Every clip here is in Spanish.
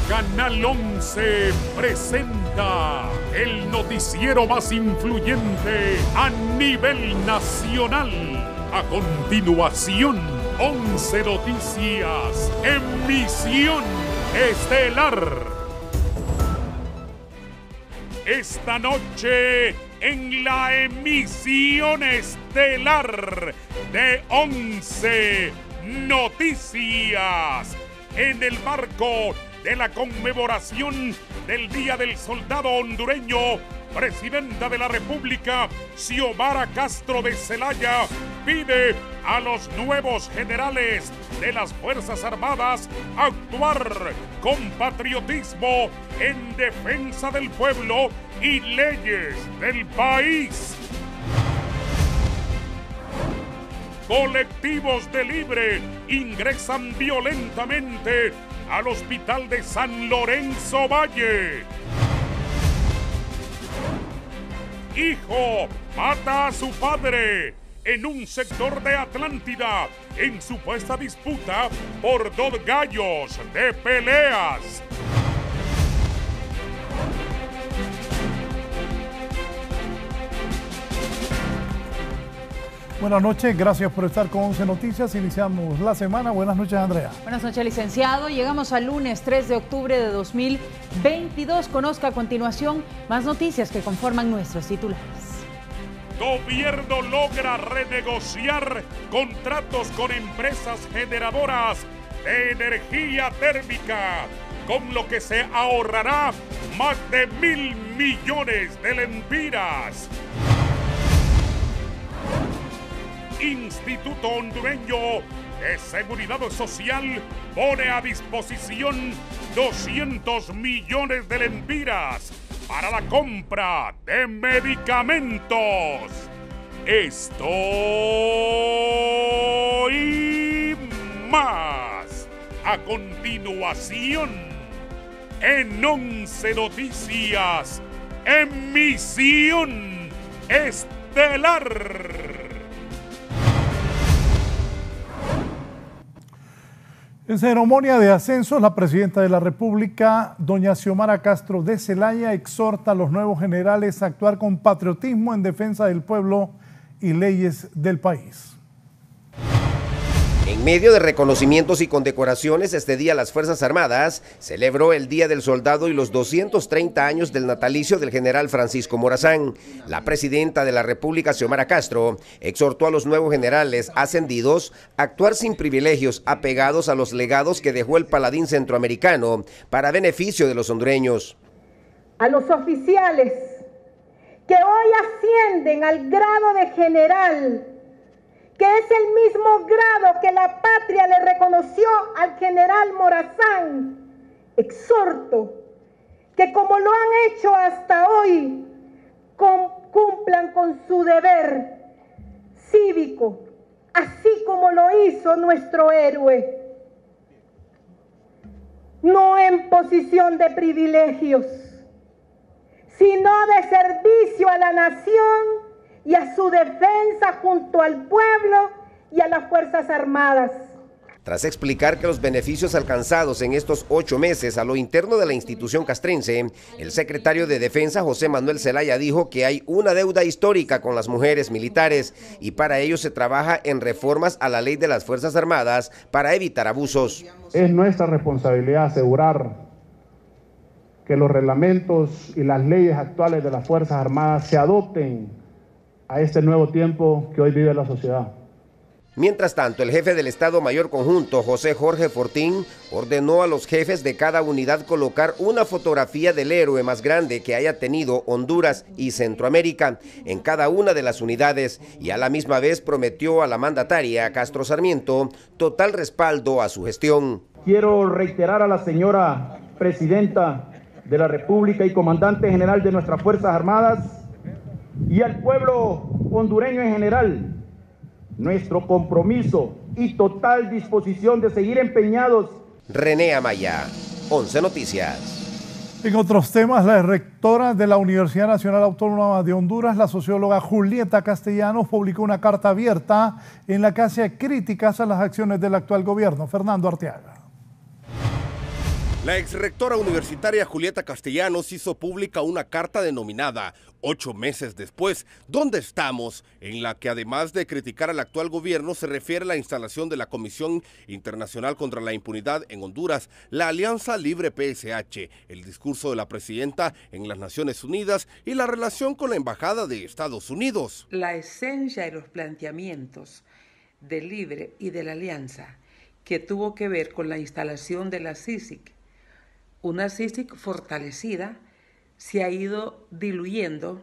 Canal 11 presenta el noticiero más influyente a nivel nacional. A continuación, 11 Noticias, emisión estelar. Esta noche, en la emisión estelar de 11 Noticias, en el marco de la conmemoración del Día del Soldado Hondureño, Presidenta de la República, Xiomara Castro de Zelaya, pide a los nuevos generales de las Fuerzas Armadas actuar con patriotismo en defensa del pueblo y leyes del país. Colectivos de Libre ingresan violentamente al hospital de San Lorenzo Valle. Hijo mata a su padre en un sector de Atlántida en supuesta disputa por 2 gallos de peleas. Buenas noches, gracias por estar con 11 Noticias. Iniciamos la semana. Buenas noches, Andrea. Buenas noches, licenciado. Llegamos al lunes 3 de octubre de 2022. Conozca a continuación más noticias que conforman nuestros titulares. Gobierno logra renegociar contratos con empresas generadoras de energía térmica, con lo que se ahorrará más de 1.000 millones de lempiras. Instituto Hondureño de Seguridad Social pone a disposición 200 millones de lempiras para la compra de medicamentos. Esto y más a continuación en 11 Noticias, emisión estelar. En ceremonia de ascensos, la presidenta de la República, doña Xiomara Castro de Zelaya, exhorta a los nuevos generales a actuar con patriotismo en defensa del pueblo y leyes del país. En medio de reconocimientos y condecoraciones, este día las Fuerzas Armadas celebró el Día del Soldado y los 230 años del natalicio del general Francisco Morazán. La presidenta de la República, Xiomara Castro, exhortó a los nuevos generales ascendidos a actuar sin privilegios, apegados a los legados que dejó el paladín centroamericano para beneficio de los hondureños. A los oficiales que hoy ascienden al grado de general, que es el mismo grado que la patria le reconoció al general Morazán, exhorto que como lo han hecho hasta hoy, cumplan con su deber cívico, así como lo hizo nuestro héroe. No en posición de privilegios, sino de servicio a la nación y a su defensa junto al pueblo y a las Fuerzas Armadas. Tras explicar que los beneficios alcanzados en estos 8 meses a lo interno de la institución castrense, el secretario de Defensa, José Manuel Zelaya, dijo que hay una deuda histórica con las mujeres militares y para ello se trabaja en reformas a la ley de las Fuerzas Armadas para evitar abusos. Es nuestra responsabilidad asegurar que los reglamentos y las leyes actuales de las Fuerzas Armadas se adopten a este nuevo tiempo que hoy vive la sociedad. Mientras tanto, el jefe del Estado Mayor Conjunto, José Jorge Fortín, ordenó a los jefes de cada unidad colocar una fotografía del héroe más grande que haya tenido Honduras y Centroamérica en cada una de las unidades y a la misma vez prometió a la mandataria Castro Sarmiento total respaldo a su gestión. Quiero reiterar a la señora presidenta de la República y comandante general de nuestras Fuerzas Armadas y al pueblo hondureño en general, nuestro compromiso y total disposición de seguir empeñados. René Amaya, 11 Noticias. En otros temas, la rectora de la Universidad Nacional Autónoma de Honduras, la socióloga Julieta Castellanos, publicó una carta abierta en la que hace críticas a las acciones del actual gobierno. Fernando Arteaga. La exrectora universitaria Julieta Castellanos hizo pública una carta denominada 8 meses después, ¿dónde estamos?, en la que además de criticar al actual gobierno se refiere a la instalación de la Comisión Internacional contra la Impunidad en Honduras, la Alianza Libre PSH, el discurso de la presidenta en las Naciones Unidas y la relación con la Embajada de Estados Unidos. La esencia de los planteamientos del Libre y de la Alianza, que tuvo que ver con la instalación de la CICIG, una CICIG fortalecida, se ha ido diluyendo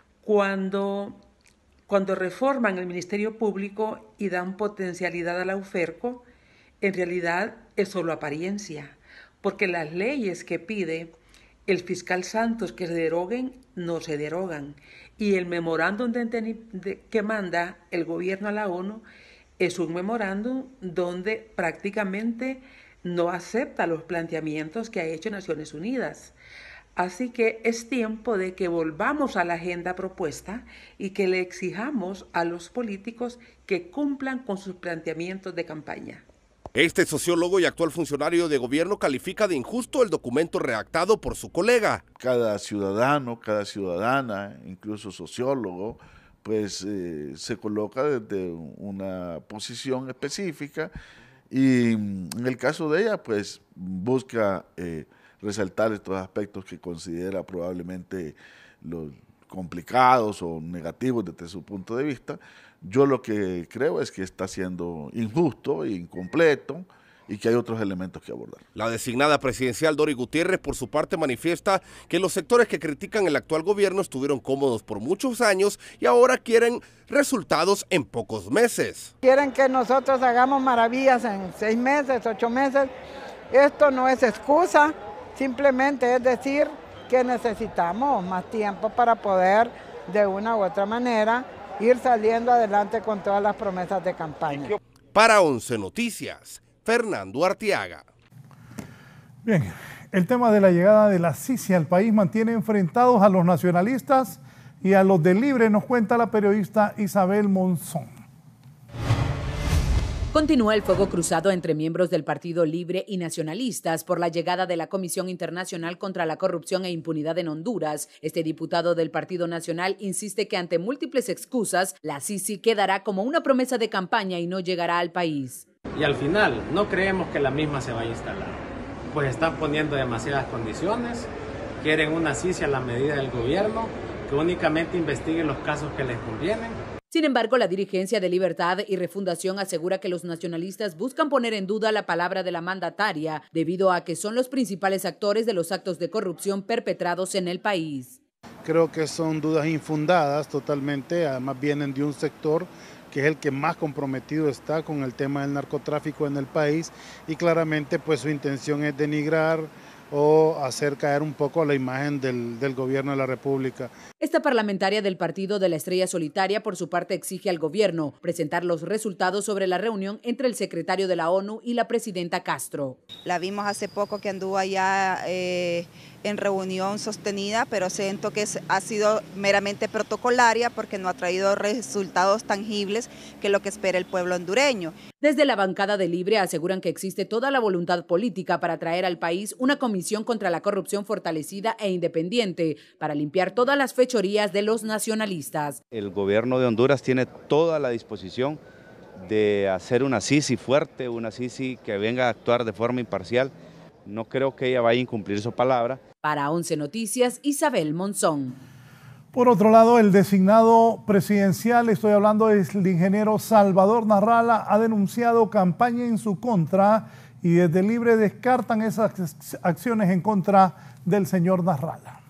cuando reforman el Ministerio Público y dan potencialidad a la UFERCO. En realidad es solo apariencia, porque las leyes que pide el fiscal Santos que se deroguen, no se derogan. Y el memorándum que manda el gobierno a la ONU es un memorándum donde prácticamente no acepta los planteamientos que ha hecho Naciones Unidas. Así que es tiempo de que volvamos a la agenda propuesta y que le exijamos a los políticos que cumplan con sus planteamientos de campaña. Este sociólogo y actual funcionario de gobierno califica de injusto el documento redactado por su colega. Cada ciudadano, cada ciudadana, incluso sociólogo, pues se coloca desde una posición específica y en el caso de ella, pues busca resaltar estos aspectos que considera probablemente los complicados o negativos desde su punto de vista. Yo lo que creo es que está siendo injusto e incompleto y que hay otros elementos que abordar. La designada presidencial Dori Gutiérrez, por su parte, manifiesta que los sectores que critican el actual gobierno estuvieron cómodos por muchos años y ahora quieren resultados en pocos meses. Quieren que nosotros hagamos maravillas en 6 meses, 8 meses. Esto no es excusa, simplemente es decir que necesitamos más tiempo para poder, de una u otra manera, ir saliendo adelante con todas las promesas de campaña. Para 11 Noticias, Fernando Arteaga. Bien, el tema de la llegada de la CICI al país mantiene enfrentados a los nacionalistas y a los del Libre, nos cuenta la periodista Isabel Monzón. Continúa el fuego cruzado entre miembros del Partido Libre y nacionalistas por la llegada de la Comisión Internacional contra la Corrupción e Impunidad en Honduras. Este diputado del Partido Nacional insiste que ante múltiples excusas, la CICI quedará como una promesa de campaña y no llegará al país. Y al final no creemos que la misma se vaya a instalar, pues están poniendo demasiadas condiciones, quieren una CICI a la medida del gobierno, que únicamente investigue los casos que les convienen. Sin embargo, la dirigencia de Libertad y Refundación asegura que los nacionalistas buscan poner en duda la palabra de la mandataria debido a que son los principales actores de los actos de corrupción perpetrados en el país. Creo que son dudas infundadas totalmente, además vienen de un sector que es el que más comprometido está con el tema del narcotráfico en el país y claramente pues su intención es denigrar o hacer caer un poco la imagen del gobierno de la República. Esta parlamentaria del Partido de la Estrella Solitaria, por su parte, exige al gobierno presentar los resultados sobre la reunión entre el secretario de la ONU y la presidenta Castro. La vimos hace poco que anduvo allá en reunión sostenida, pero siento que ha sido meramente protocolaria porque no ha traído resultados tangibles que es lo que espera el pueblo hondureño. Desde la bancada de Libre aseguran que existe toda la voluntad política para traer al país una comisión contra la corrupción fortalecida e independiente para limpiar todas las fechorías de los nacionalistas. El gobierno de Honduras tiene toda la disposición de hacer una CICI fuerte, una CICI que venga a actuar de forma imparcial. No creo que ella vaya a incumplir su palabra. Para 11 Noticias, Isabel Monzón. Por otro lado, el designado presidencial, estoy hablando del ingeniero Salvador Narrala, ha denunciado campaña en su contra y desde Libre descartan esas acciones en contra del señor Narrala.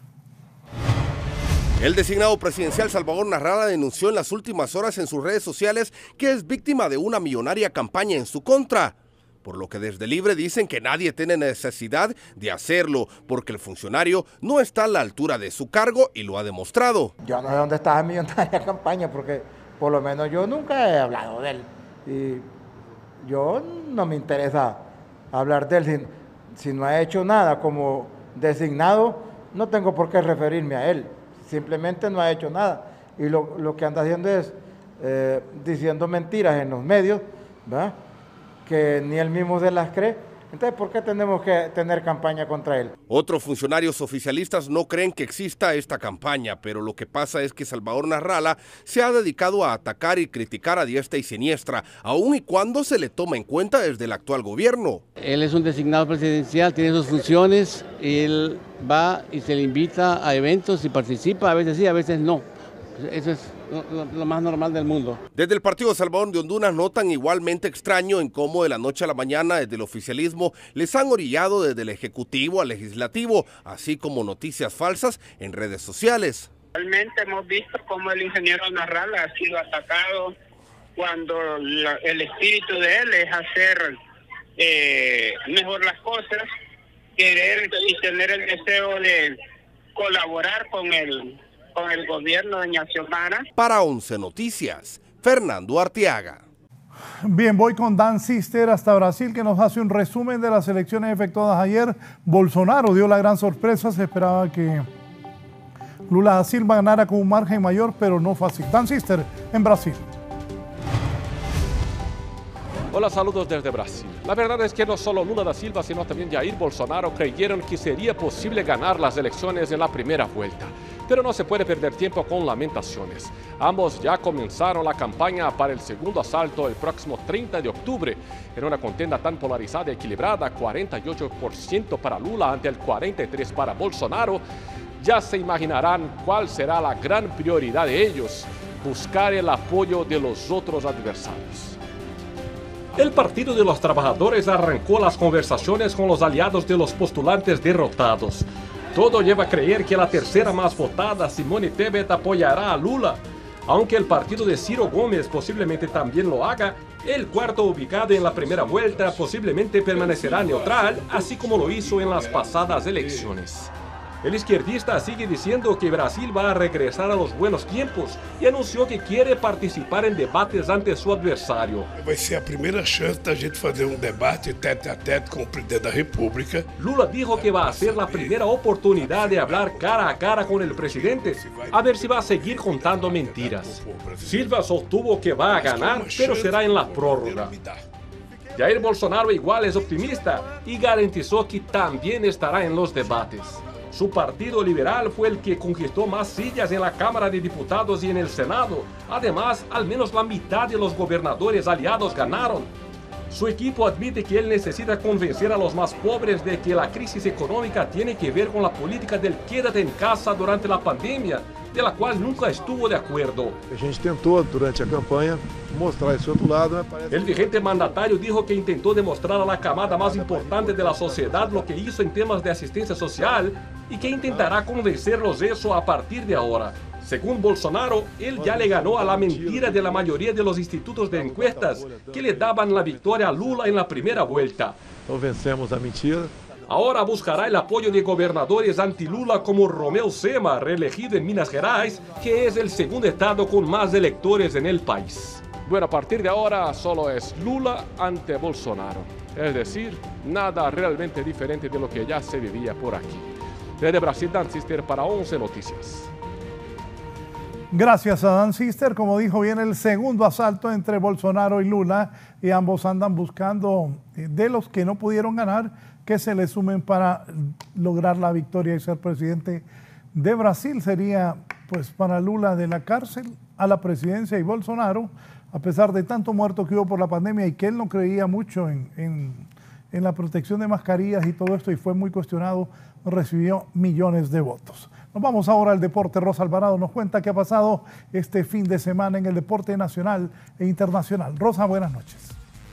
El designado presidencial Salvador Narrala denunció en las últimas horas en sus redes sociales que es víctima de una millonaria campaña en su contra. Por lo que desde Libre dicen que nadie tiene necesidad de hacerlo, porque el funcionario no está a la altura de su cargo y lo ha demostrado. Yo no sé dónde está la millonaria campaña, porque por lo menos yo nunca he hablado de él. Y yo no me interesa hablar de él. Si no ha hecho nada como designado, no tengo por qué referirme a él. Simplemente no ha hecho nada. Y lo que anda haciendo es diciendo mentiras en los medios, ¿verdad?, que ni él mismo se las cree, Entonces, ¿por qué tenemos que tener campaña contra él? Otros funcionarios oficialistas no creen que exista esta campaña, pero lo que pasa es que Salvador Narrala se ha dedicado a atacar y criticar a diestra y siniestra, aun y cuando se le toma en cuenta desde el actual gobierno. Él es un designado presidencial, tiene sus funciones, él va y se le invita a eventos y participa, a veces sí, a veces no. Eso es lo más normal del mundo. Desde el Partido Salvador de Honduras notan igualmente extraño en cómo de la noche a la mañana desde el oficialismo les han orillado desde el Ejecutivo al Legislativo, así como noticias falsas en redes sociales. Realmente hemos visto cómo el ingeniero Narrala ha sido atacado cuando el espíritu de él es hacer mejor las cosas, querer y tener el deseo de colaborar con el gobierno de doña Xiomara. Para 11 Noticias, Fernando Arteaga. Bien, voy con Dan Sister hasta Brasil, que nos hace un resumen de las elecciones efectuadas ayer. Bolsonaro dio la gran sorpresa, se esperaba que Lula da Silva ganara con un margen mayor, pero no fue así. Dan Sister en Brasil. Hola, saludos desde Brasil. La verdad es que no solo Lula da Silva, sino también Jair Bolsonaro creyeron que sería posible ganar las elecciones en la primera vuelta. Pero no se puede perder tiempo con lamentaciones. Ambos ya comenzaron la campaña para el segundo asalto el próximo 30 de octubre. En una contienda tan polarizada y equilibrada, 48% para Lula ante el 43% para Bolsonaro, ya se imaginarán cuál será la gran prioridad de ellos: buscar el apoyo de los otros adversarios. El Partido de los Trabajadores arrancó las conversaciones con los aliados de los postulantes derrotados. Todo lleva a creer que la tercera más votada, Simone Tebet, apoyará a Lula. Aunque el partido de Ciro Gómez posiblemente también lo haga, el cuarto ubicado en la primera vuelta posiblemente permanecerá neutral, así como lo hizo en las pasadas elecciones. El izquierdista sigue diciendo que Brasil va a regresar a los buenos tiempos y anunció que quiere participar en debates ante su adversario. Vai ser a primeira chance da gente fazer debate tete a tete com o presidente da República. Lula dijo que va a ser la primera oportunidad de hablar cara a cara con el presidente, a ver si va a seguir contando mentiras. Silva sostuvo que va a ganar, pero será en la prórroga. Jair Bolsonaro igual es optimista y garantizó que también estará en los debates. Su partido liberal fue el que conquistó más sillas en la Cámara de Diputados y en el Senado. Además, al menos la mitad de los gobernadores aliados ganaron. Su equipo admite que él necesita convencer a los más pobres de que la crisis económica tiene que ver con la política del quédate en casa durante la pandemia, de la cual nunca estuvo de acuerdo. A gente tentou durante a campanha mostrar esse outro lado. El vigente mandatario dijo que intentó demostrar a la camada más importante de la sociedad lo que hizo en temas de asistencia social y que intentará convencerlos eso a partir de ahora. Según Bolsonaro, él ya le ganó a la mentira de la mayoría de los institutos de encuestas que le daban la victoria a Lula en la primera vuelta. Então vencemos a mentira. Ahora buscará el apoyo de gobernadores anti-Lula como Romeu Zema, reelegido en Minas Gerais, que es el segundo estado con más electores en el país. Bueno, a partir de ahora solo es Lula ante Bolsonaro. Es decir, nada realmente diferente de lo que ya se vivía por aquí. Desde Brasil, Dan Sister para 11 Noticias. Gracias a Dan Sister. Como dijo, viene el segundo asalto entre Bolsonaro y Lula y ambos andan buscando de los que no pudieron ganar que se le sumen para lograr la victoria y ser presidente de Brasil. Sería pues para Lula de la cárcel a la presidencia, y Bolsonaro, a pesar de tanto muerto que hubo por la pandemia y que él no creía mucho en la protección de mascarillas y todo esto y fue muy cuestionado, recibió millones de votos. Nos vamos ahora al deporte. Rosa Alvarado nos cuenta qué ha pasado este fin de semana en el deporte nacional e internacional. Rosa, buenas noches.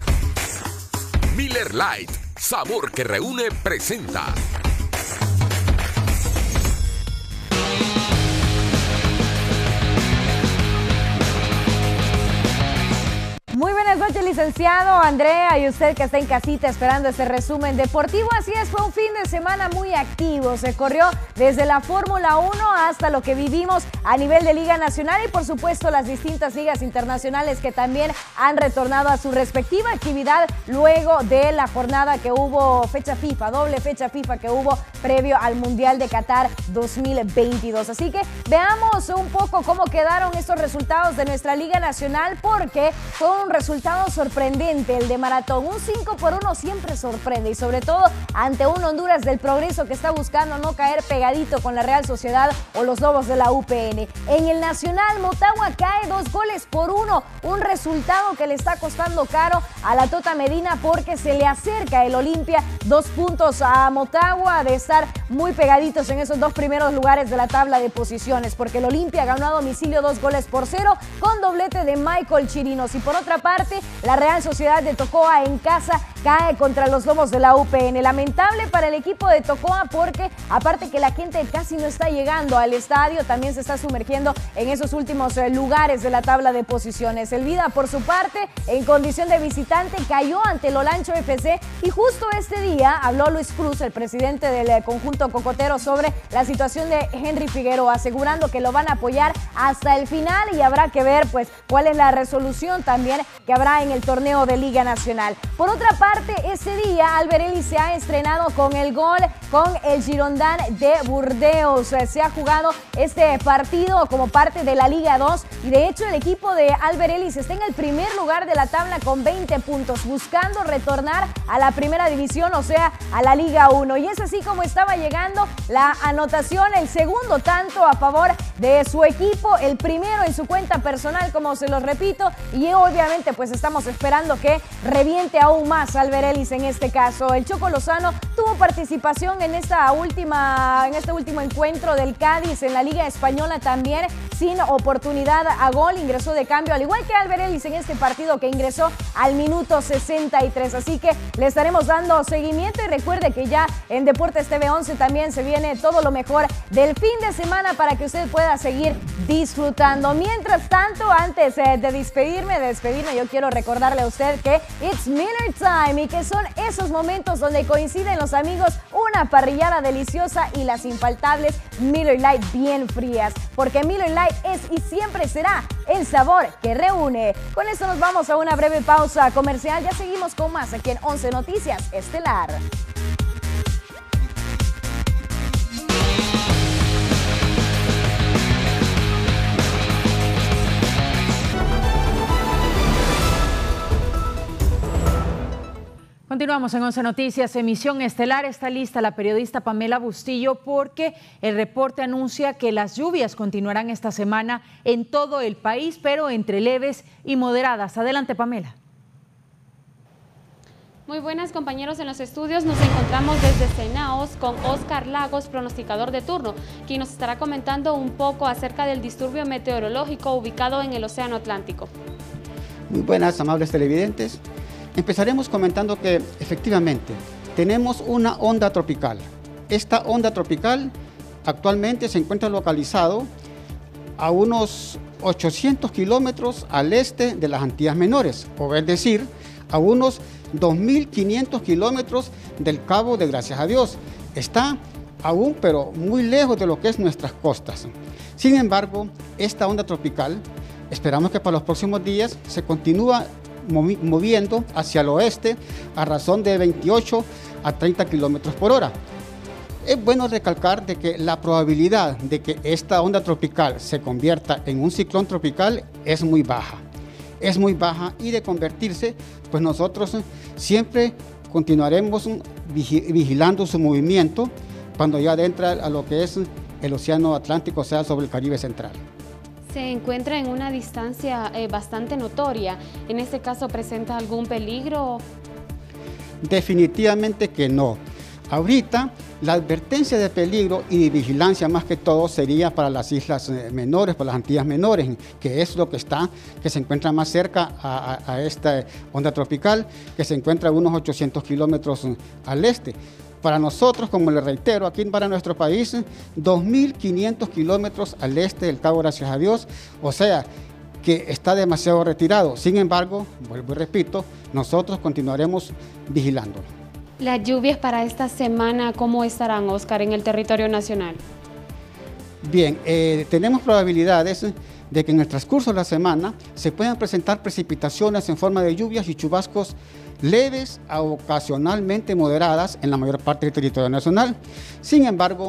Miller Lite, sabor que reúne, presenta. Muy buenas noches, licenciado Andrea, y usted que está en casita esperando este resumen deportivo. Así es, fue un fin de semana muy activo. Se corrió desde la Fórmula 1 hasta lo que vivimos a nivel de Liga Nacional y por supuesto las distintas ligas internacionales que también han retornado a su respectiva actividad luego de la jornada que hubo fecha FIFA, doble fecha FIFA que hubo previo al Mundial de Qatar 2022. Así que veamos un poco cómo quedaron estos resultados de nuestra Liga Nacional, porque fue un resultado resultado sorprendente, el de Maratón. Un 5-1 siempre sorprende y sobre todo ante un Honduras del Progreso que está buscando no caer pegadito con la Real Sociedad o los Lobos de la UPN. En el Nacional, Motagua cae 2-1, un resultado que le está costando caro a la Tota Medina porque se le acerca el Olimpia, 2 puntos a Motagua de estar muy pegaditos en esos 2 primeros lugares de la tabla de posiciones, porque el Olimpia ganó a domicilio 2-0 con doblete de Michael Chirinos. Y por otra parte, la Real Sociedad de Tocoa en casa cae contra los Lobos de la UPN. Lamentable para el equipo de Tocoa porque aparte que la gente casi no está llegando al estadio, también se está sumergiendo en esos últimos lugares de la tabla de posiciones. El Vida, por su parte, en condición de visitante, cayó ante el Olancho FC y justo este día habló Luis Cruz, el presidente del conjunto cocotero, sobre la situación de Henry Figueroa, asegurando que lo van a apoyar hasta el final y habrá que ver pues cuál es la resolución también que habrá en el torneo de Liga Nacional. Por otra parte, ese día Albert Ellis se ha estrenado con el gol con el Girondin de Burdeos. Se ha jugado este partido como parte de la Liga 2 y de hecho el equipo de Albert Ellis está en el primer lugar de la tabla con 20 puntos, buscando retornar a la primera división, o sea, a la Liga 1. Y es así como estaba llegando la anotación, el segundo tanto a favor de su equipo, el primero en su cuenta personal, como se los repito, y obviamente pues estamos esperando que reviente aún más Albert Ellis en este caso. El Choco Lozano tuvo participación en este último encuentro del Cádiz en la Liga Española también, sin oportunidad a gol, ingresó de cambio, al igual que Albert Ellis en este partido que ingresó al minuto 63, así que le estaremos dando seguimiento y recuerde que ya en Deportes TV 11 también se viene todo lo mejor del fin de semana para que usted pueda seguir disfrutando. Mientras tanto, antes de despedirme, yo quiero recordarle a usted que it's Miller Time y que son esos momentos donde coinciden los amigos, una parrillada deliciosa y las infaltables Miller Lite bien frías, porque Miller Lite es y siempre será el sabor que reúne. Con esto nos vamos a una breve pausa comercial, ya seguimos con más aquí en 11 Noticias Estelar. Continuamos en 11 Noticias, emisión estelar. Está lista la periodista Pamela Bustillo porque el reporte anuncia que las lluvias continuarán esta semana en todo el país, pero entre leves y moderadas. Adelante, Pamela. Muy buenas, compañeros, en los estudios nos encontramos desde Cenaos con Oscar Lagos, pronosticador de turno, quien nos estará comentando un poco acerca del disturbio meteorológico ubicado en el Océano Atlántico. Muy buenas, amables televidentes. Empezaremos comentando que efectivamente tenemos una onda tropical. Esta onda tropical actualmente se encuentra localizado a unos 800 kilómetros al este de las Antillas Menores, o es decir, a unos 2.500 kilómetros del Cabo de Gracias a Dios. Está aún, pero muy lejos de lo que es nuestras costas. Sin embargo, esta onda tropical, esperamos que para los próximos días se continúa moviendo hacia el oeste a razón de 28 a 30 kilómetros por hora. Es bueno recalcar de que la probabilidad de que esta onda tropical se convierta en un ciclón tropical es muy baja. Es muy baja y de convertirse, pues nosotros siempre continuaremos vigilando su movimiento cuando ya adentra a lo que es el Océano Atlántico, o sea, sobre el Caribe Central. Se encuentra en una distancia bastante notoria. ¿En este caso presenta algún peligro? Definitivamente que no. Ahorita la advertencia de peligro y de vigilancia más que todo sería para las islas menores, para las Antillas Menores, que es lo que se encuentra más cerca a esta onda tropical, que se encuentra a unos 800 kilómetros al este. Para nosotros, como les reitero, aquí para nuestro país, 2.500 kilómetros al este del Cabo Gracias a Dios, o sea, que está demasiado retirado. Sin embargo, vuelvo y repito, nosotros continuaremos vigilando. Las lluvias para esta semana, ¿cómo estarán, Oscar, en el territorio nacional? Bien, tenemos probabilidades de que en el transcurso de la semana se puedan presentar precipitaciones en forma de lluvias y chubascos leves a ocasionalmente moderadas en la mayor parte del territorio nacional. Sin embargo,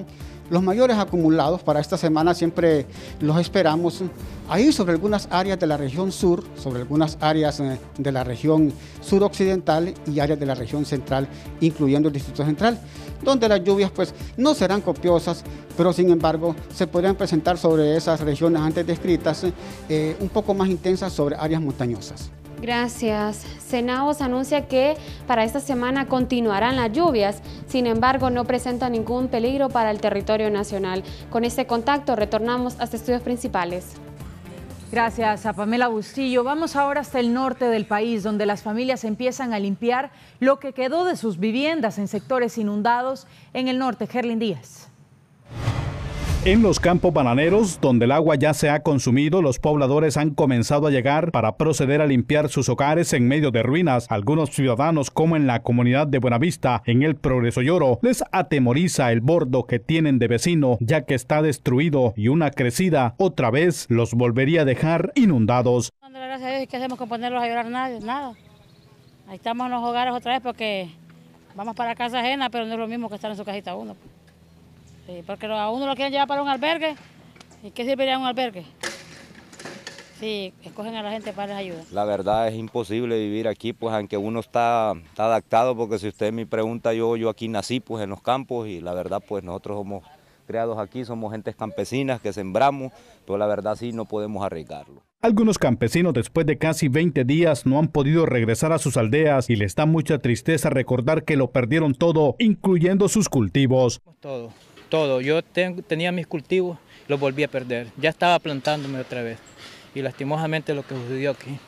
Los mayores acumulados para esta semana siempre los esperamos ahí sobre algunas áreas de la región sur, sobre algunas áreas de la región suroccidental y áreas de la región central, incluyendo el Distrito Central, donde las lluvias pues no serán copiosas, pero sin embargo se podrían presentar sobre esas regiones antes descritas un poco más intensas sobre áreas montañosas. Gracias. Senaos anuncia que para esta semana continuarán las lluvias, sin embargo no presenta ningún peligro para el territorio nacional. Con este contacto retornamos hasta estudios principales. Gracias a Pamela Bustillo. Vamos ahora hasta el norte del país, donde las familias empiezan a limpiar lo que quedó de sus viviendas en sectores inundados en el norte. Gerlin Díaz. En los campos bananeros, donde el agua ya se ha consumido, los pobladores han comenzado a llegar para proceder a limpiar sus hogares en medio de ruinas. Algunos ciudadanos, como en la comunidad de Buenavista, en el Progreso Lloro, les atemoriza el bordo que tienen de vecino, ya que está destruido y una crecida otra vez los volvería a dejar inundados. Gracias a Dios, ¿qué hacemos con ponerlos a llorar? Nada. Ahí estamos en los hogares otra vez porque vamos para casa ajena, pero no es lo mismo que estar en su casita uno. Sí, porque a uno lo quieren llevar para un albergue. ¿Y qué serviría un albergue? Sí, escogen a la gente para les ayudar. La verdad es imposible vivir aquí, pues aunque uno está adaptado, porque si usted me pregunta, yo aquí nací pues en los campos y la verdad pues nosotros somos criados aquí, somos gentes campesinas que sembramos, pero la verdad sí no podemos arriesgarlo. Algunos campesinos después de casi 20 días no han podido regresar a sus aldeas y les da mucha tristeza recordar que lo perdieron todo, incluyendo sus cultivos. Todo. Yo tenía mis cultivos, los volví a perder. Ya estaba plantándome otra vez. Y lastimosamente lo que sucedió aquí.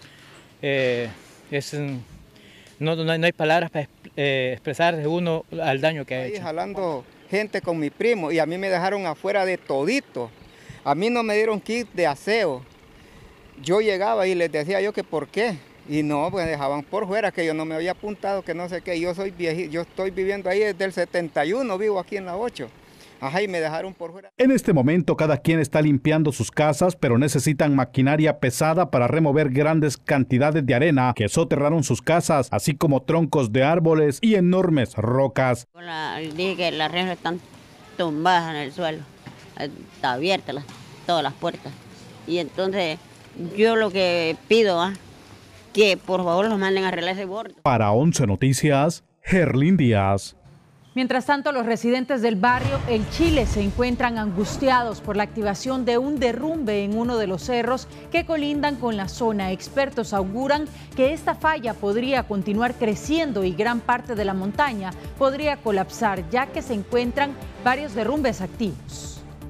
No hay palabras para expresar de uno al daño que ha hecho. Jalando gente con mi primo y a mí me dejaron afuera de todito. A mí no me dieron kit de aseo. Yo llegaba y les decía yo que por qué. Y no, pues dejaban por fuera, que yo no me había apuntado, que no sé qué. Yo soy viejito, yo estoy viviendo ahí desde el 71, vivo aquí en la 8. Ajá, y me dejaron por fuera. En este momento cada quien está limpiando sus casas, pero necesitan maquinaria pesada para remover grandes cantidades de arena que soterraron sus casas, así como troncos de árboles y enormes rocas. Dije que las rejas están tumbadas en el suelo, está abiertas todas las puertas. Y entonces yo lo que pido que por favor nos manden a arreglar ese bordo. Para 11 Noticias, Gerlin Díaz. Mientras tanto, los residentes del barrio El Chile se encuentran angustiados por la activación de un derrumbe en uno de los cerros que colindan con la zona. Expertos auguran que esta falla podría continuar creciendo y gran parte de la montaña podría colapsar, ya que se encuentran varios derrumbes activos.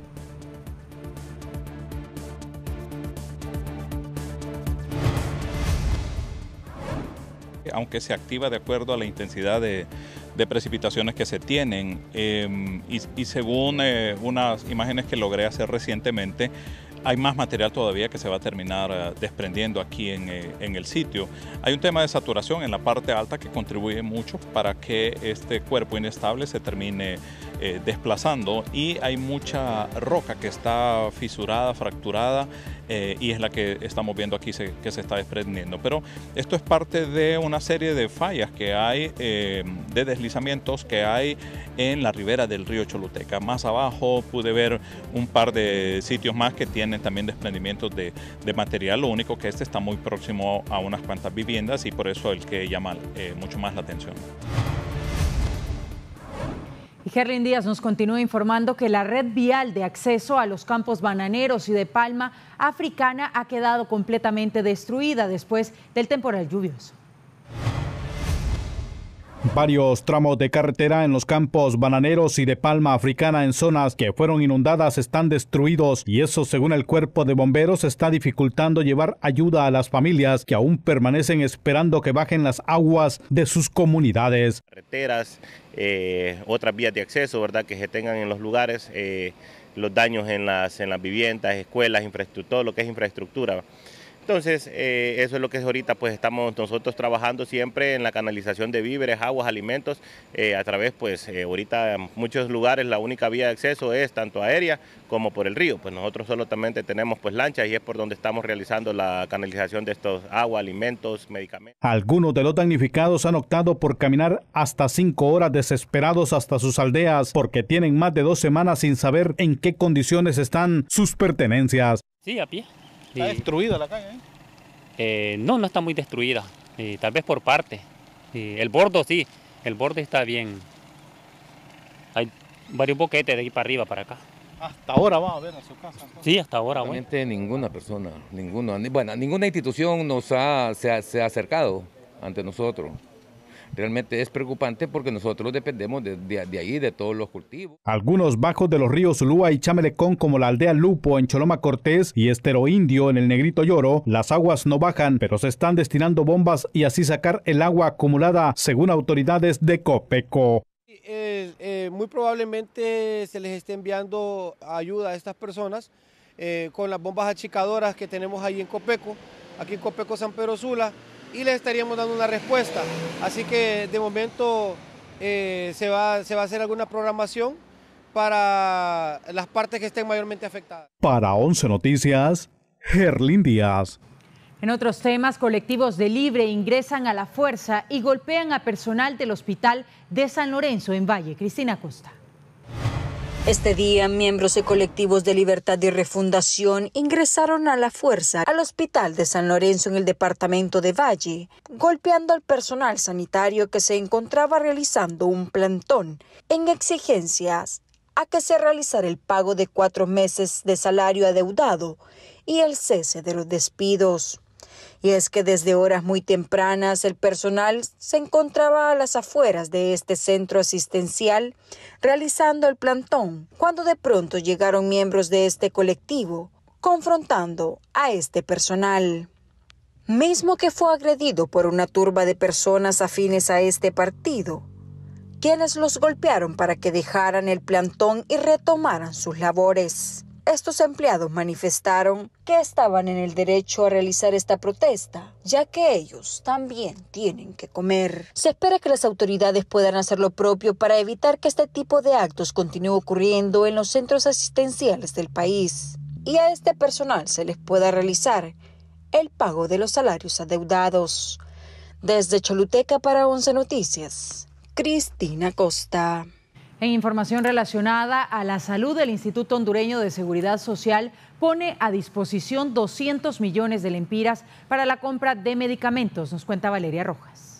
Aunque se activa de acuerdo a la intensidad de precipitaciones que se tienen y según unas imágenes que logré hacer recientemente, hay más material todavía que se va a terminar desprendiendo aquí en el sitio. Hay un tema de saturación en la parte alta que contribuye mucho para que este cuerpo inestable se termine desplazando, y hay mucha roca que está fisurada, fracturada, y es la que estamos viendo aquí que se está desprendiendo. Pero esto es parte de una serie de fallas que hay, de deslizamientos que hay en la ribera del río Choluteca. Más abajo pude ver un par de sitios más que tienen también desprendimientos de material. Lo único que este está muy próximo a unas cuantas viviendas y por eso el que llama mucho más la atención. Y Gerlin Díaz nos continúa informando que la red vial de acceso a los campos bananeros y de palma africana ha quedado completamente destruida después del temporal lluvioso. Varios tramos de carretera en los campos bananeros y de palma africana en zonas que fueron inundadas están destruidos, y eso, según el cuerpo de bomberos, está dificultando llevar ayuda a las familias que aún permanecen esperando que bajen las aguas de sus comunidades. Carreteras, otras vías de acceso, ¿verdad?, que se tengan en los lugares, los daños en las viviendas, escuelas, infraestructura, todo lo que es infraestructura. Entonces, eso es lo que ahorita pues estamos nosotros trabajando siempre en la canalización de víveres, aguas, alimentos, a través pues ahorita en muchos lugares la única vía de acceso es tanto aérea como por el río. Pues nosotros solamente tenemos pues lanchas y es por donde estamos realizando la canalización de estos agua, alimentos, medicamentos. Algunos de los damnificados han optado por caminar hasta 5 horas desesperados hasta sus aldeas porque tienen más de 2 semanas sin saber en qué condiciones están sus pertenencias. Sí, a pie. ¿Está destruida la calle? No, no está muy destruida, tal vez por parte. El bordo sí, el borde está bien. Hay varios boquetes de aquí para arriba, para acá. ¿Hasta ahora va a ver a su casa? Entonces. Sí, hasta ahora. Realmente ninguna persona, ninguna institución se ha acercado ante nosotros. Realmente es preocupante porque nosotros dependemos de ahí, de todos los cultivos. Algunos bajos de los ríos Ulúa y Chamelecón, como la aldea Lupo en Choloma Cortés y Estero Indio en el Negrito Lloro, las aguas no bajan, pero se están destinando bombas y así sacar el agua acumulada, según autoridades de Copeco. Muy probablemente se les esté enviando ayuda a estas personas con las bombas achicadoras que tenemos ahí en Copeco, aquí en Copeco San Pedro Sula, y les estaríamos dando una respuesta. Así que de momento se va a hacer alguna programación para las partes que estén mayormente afectadas. Para 11 Noticias, Gerlin Díaz. En otros temas, colectivos de Libre ingresan a la fuerza y golpean a personal del hospital de San Lorenzo en Valle. Cristina Costa. Este día, miembros de colectivos de Libertad y Refundación ingresaron a la fuerza al hospital de San Lorenzo en el departamento de Valle, golpeando al personal sanitario que se encontraba realizando un plantón en exigencias a que se realizara el pago de 4 meses de salario adeudado y el cese de los despidos. Y es que desde horas muy tempranas el personal se encontraba a las afueras de este centro asistencial realizando el plantón, cuando de pronto llegaron miembros de este colectivo confrontando a este personal, mismo que fue agredido por una turba de personas afines a este partido, quienes los golpearon para que dejaran el plantón y retomaran sus labores. Estos empleados manifestaron que estaban en el derecho a realizar esta protesta, ya que ellos también tienen que comer. Se espera que las autoridades puedan hacer lo propio para evitar que este tipo de actos continúe ocurriendo en los centros asistenciales del país y a este personal se les pueda realizar el pago de los salarios adeudados. Desde Choluteca para 11 Noticias, Cristina Costa. En información relacionada a la salud, el Instituto Hondureño de Seguridad Social pone a disposición 200 millones de lempiras para la compra de medicamentos, nos cuenta Valeria Rojas.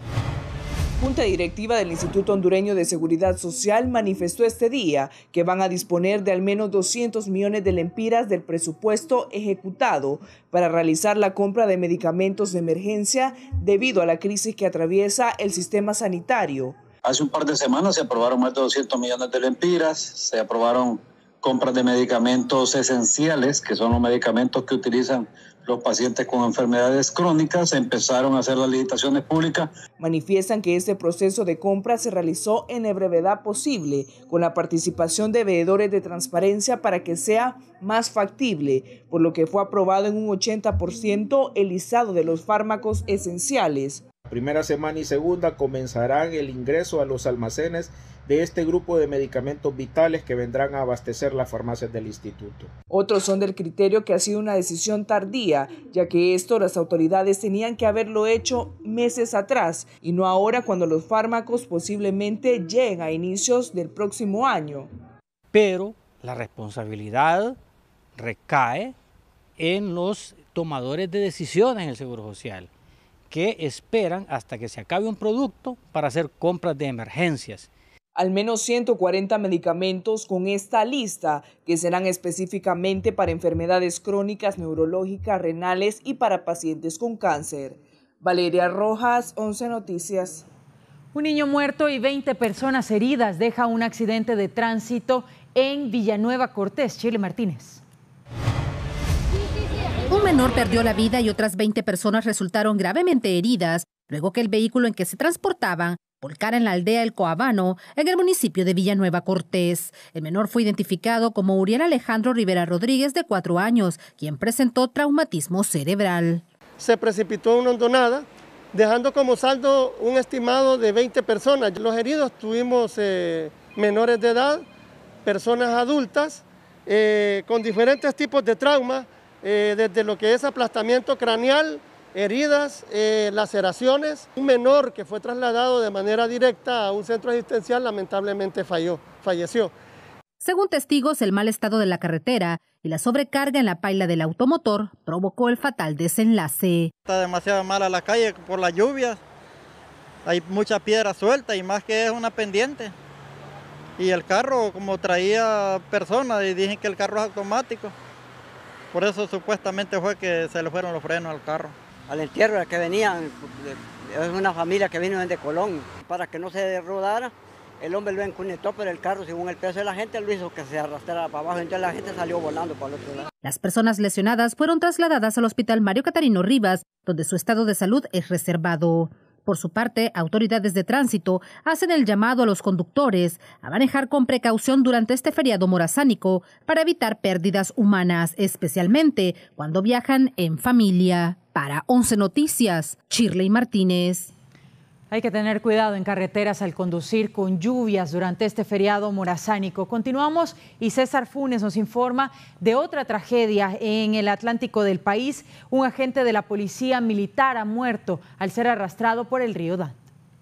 Junta directiva del Instituto Hondureño de Seguridad Social manifestó este día que van a disponer de al menos 200 millones de lempiras del presupuesto ejecutado para realizar la compra de medicamentos de emergencia debido a la crisis que atraviesa el sistema sanitario. Hace un par de semanas se aprobaron más de 200 millones de lempiras, se aprobaron compras de medicamentos esenciales, que son los medicamentos que utilizan los pacientes con enfermedades crónicas, se empezaron a hacer las licitaciones públicas. Manifiestan que este proceso de compra se realizó en la brevedad posible, con la participación de veedores de transparencia para que sea más factible, por lo que fue aprobado en un 80% el listado de los fármacos esenciales. Primera semana y segunda comenzarán el ingreso a los almacenes de este grupo de medicamentos vitales que vendrán a abastecer las farmacias del instituto. Otros son del criterio que ha sido una decisión tardía, ya que esto las autoridades tenían que haberlo hecho meses atrás y no ahora cuando los fármacos posiblemente lleguen a inicios del próximo año. Pero la responsabilidad recae en los tomadores de decisiones en el Seguro Social, que esperan hasta que se acabe un producto para hacer compras de emergencias. Al menos 140 medicamentos con esta lista que serán específicamente para enfermedades crónicas, neurológicas, renales y para pacientes con cáncer. Valeria Rojas, 11 Noticias. Un niño muerto y 20 personas heridas deja un accidente de tránsito en Villanueva Cortés. Chile Martínez. Un menor perdió la vida y otras 20 personas resultaron gravemente heridas luego que el vehículo en que se transportaban volcar en la aldea El Coabano, en el municipio de Villanueva Cortés. El menor fue identificado como Uriel Alejandro Rivera Rodríguez, de 4 años, quien presentó traumatismo cerebral. Se precipitó en una hondonada, dejando como saldo un estimado de 20 personas. Los heridos tuvimos menores de edad, personas adultas, con diferentes tipos de traumas, desde lo que es aplastamiento craneal, heridas, laceraciones. Un menor que fue trasladado de manera directa a un centro asistencial lamentablemente falleció. Según testigos, el mal estado de la carretera y la sobrecarga en la paila del automotor provocó el fatal desenlace. Está demasiado mala la calle por las lluvias, hay mucha piedra suelta y más que es una pendiente. Y el carro, como traía personas, y dicen que el carro es automático, por eso supuestamente fue que se le fueron los frenos al carro. Al entierro que venían, es una familia que vino desde Colón. Para que no se rodara, el hombre lo encunetó, pero el carro, según el peso de la gente, lo hizo que se arrastrara para abajo. Entonces la gente salió volando para el otro lado. Las personas lesionadas fueron trasladadas al Hospital Mario Catarino Rivas, donde su estado de salud es reservado. Por su parte, autoridades de tránsito hacen el llamado a los conductores a manejar con precaución durante este feriado morazánico para evitar pérdidas humanas, especialmente cuando viajan en familia. Para 11 Noticias, Shirley Martínez. Hay que tener cuidado en carreteras al conducir con lluvias durante este feriado morazánico. Continuamos y César Funes nos informa de otra tragedia en el Atlántico del país. Un agente de la policía militar ha muerto al ser arrastrado por el río Dant.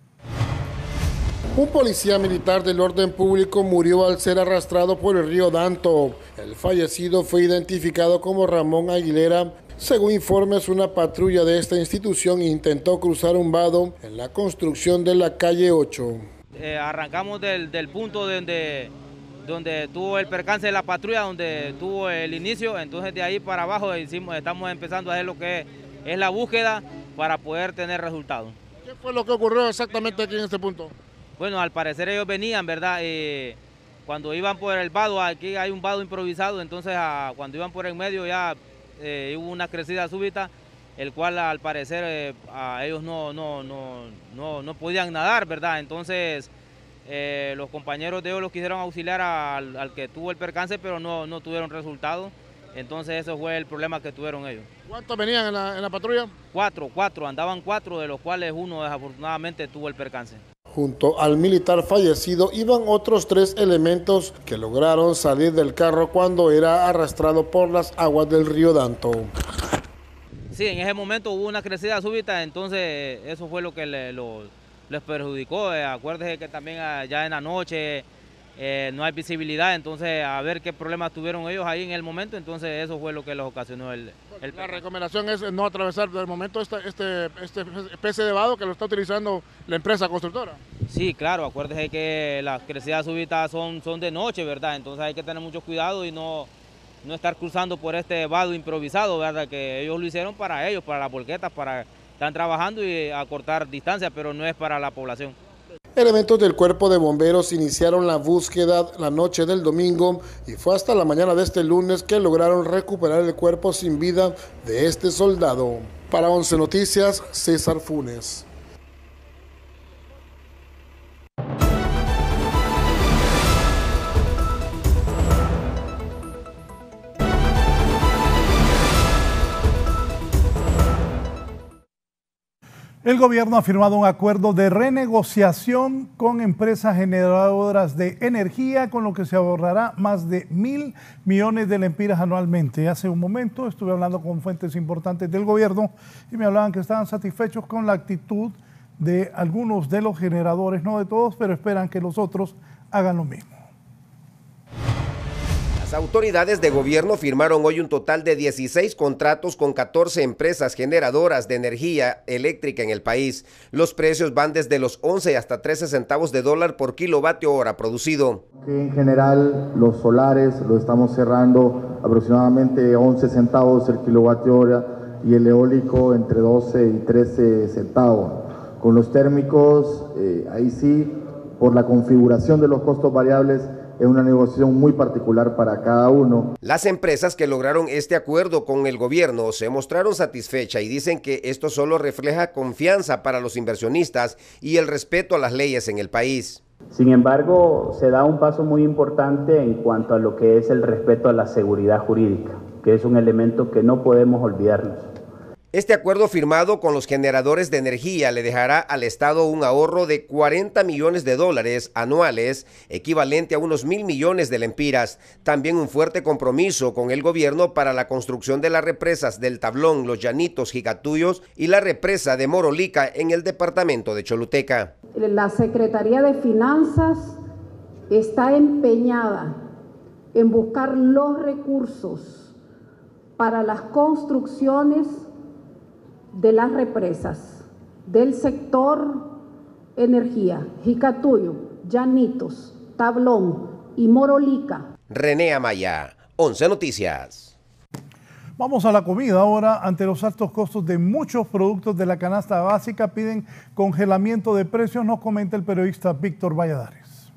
Un policía militar del orden público murió al ser arrastrado por el río Danto. El fallecido fue identificado como Ramón Aguilera. Según informes, una patrulla de esta institución intentó cruzar un vado en la construcción de la calle 8. Arrancamos del punto donde tuvo el percance de la patrulla, donde tuvo el inicio, entonces de ahí para abajo estamos empezando a hacer lo que es la búsqueda para poder tener resultados. ¿Qué fue lo que ocurrió exactamente aquí en este punto? Bueno, al parecer ellos venían, ¿verdad? Cuando iban por el vado, aquí hay un vado improvisado, entonces cuando iban por el medio ya hubo una crecida súbita, el cual al parecer ellos no podían nadar, ¿verdad? Entonces los compañeros de ellos los quisieron auxiliar al que tuvo el percance, pero no tuvieron resultado. Entonces ese fue el problema que tuvieron ellos. ¿Cuántos venían en la patrulla? Cuatro, andaban 4, de los cuales uno desafortunadamente tuvo el percance. Junto al militar fallecido iban otros 3 elementos que lograron salir del carro cuando era arrastrado por las aguas del río Danto. Sí, en ese momento hubo una crecida súbita, entonces eso fue lo que les perjudicó. Acuérdense que también ya en la noche no hay visibilidad, entonces a ver qué problemas tuvieron ellos ahí en el momento, entonces eso fue lo que les ocasionó La recomendación es no atravesar del momento este especie de vado que lo está utilizando la empresa constructora. Sí, claro, acuérdese que las crecidas súbitas son de noche, ¿verdad? Entonces hay que tener mucho cuidado y no estar cruzando por este vado improvisado, ¿verdad? Que ellos lo hicieron para ellos, para las volquetas, están trabajando y acortar distancia, pero no es para la población. Elementos del cuerpo de bomberos iniciaron la búsqueda la noche del domingo y fue hasta la mañana de este lunes que lograron recuperar el cuerpo sin vida de este soldado. Para 11 Noticias, César Funes. El gobierno ha firmado un acuerdo de renegociación con empresas generadoras de energía, con lo que se ahorrará más de 1.000 millones de lempiras anualmente. Hace un momento estuve hablando con fuentes importantes del gobierno y me hablaban que estaban satisfechos con la actitud de algunos de los generadores, no de todos, pero esperan que los otros hagan lo mismo. Las autoridades de gobierno firmaron hoy un total de 16 contratos con 14 empresas generadoras de energía eléctrica en el país. Los precios van desde los 11 hasta 13 centavos de dólar por kilovatio hora producido. En general, los solares lo estamos cerrando aproximadamente 11 centavos el kilovatio hora y el eólico entre 12 y 13 centavos. Con los térmicos, ahí sí, por la configuración de los costos variables, es una negociación muy particular para cada uno. Las empresas que lograron este acuerdo con el gobierno se mostraron satisfechas y dicen que esto solo refleja confianza para los inversionistas y el respeto a las leyes en el país. Sin embargo, se da un paso muy importante en cuanto a lo que es el respeto a la seguridad jurídica, que es un elemento que no podemos olvidarnos. Este acuerdo firmado con los generadores de energía le dejará al Estado un ahorro de $40 millones anuales, equivalente a unos 1.000 millones de lempiras. También un fuerte compromiso con el gobierno para la construcción de las represas del Tablón, Los Llanitos, Jicatuyos y la represa de Morolica en el departamento de Choluteca. La Secretaría de Finanzas está empeñada en buscar los recursos para las construcciones de las represas del sector energía, Jicatuyo, Llanitos, Tablón y Morolica. René Amaya, 11 Noticias. Vamos a la comida ahora. Ante los altos costos de muchos productos de la canasta básica, piden congelamiento de precios, nos comenta el periodista Víctor Valladares.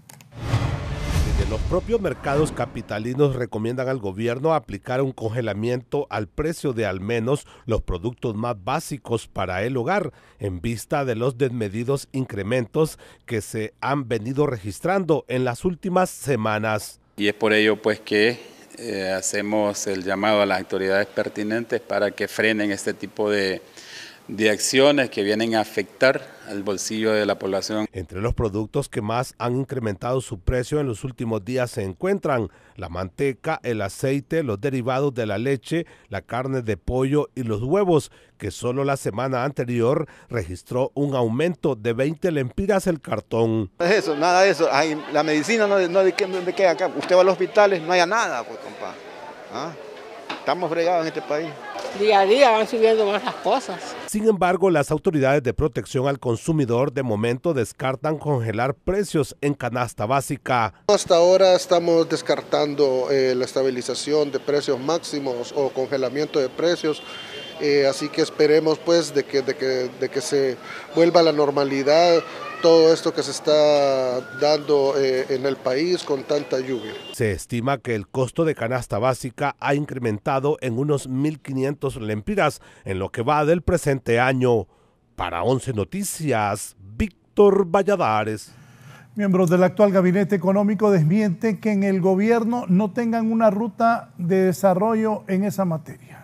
Desde los propios mercados capitalinos recomiendan al gobierno aplicar un congelamiento al precio de al menos los productos más básicos para el hogar, en vista de los desmedidos incrementos que se han venido registrando en las últimas semanas. Y es por ello pues que hacemos el llamado a las autoridades pertinentes para que frenen este tipo de acciones que vienen a afectar al bolsillo de la población. Entre los productos que más han incrementado su precio en los últimos días se encuentran la manteca, el aceite, los derivados de la leche, la carne de pollo y los huevos, que solo la semana anterior registró un aumento de 20 lempiras el cartón. Eso, nada de eso. Ay, la medicina no de qué acá. Usted va a los hospitales, no haya nada, pues, compa. ¿Ah? Estamos fregados en este país. Día a día van subiendo más las cosas. Sin embargo, las autoridades de protección al consumidor de momento descartan congelar precios en canasta básica. Hasta ahora estamos descartando la estabilización de precios máximos o congelamiento de precios. Así que esperemos pues de que se vuelva a la normalidad todo esto que se está dando en el país con tanta lluvia. Se estima que el costo de canasta básica ha incrementado en unos 1.500 lempiras en lo que va del presente año. Para 11 Noticias, Víctor Valladares. Miembros del actual gabinete económico desmienten que en el gobierno no tengan una ruta de desarrollo en esa materia.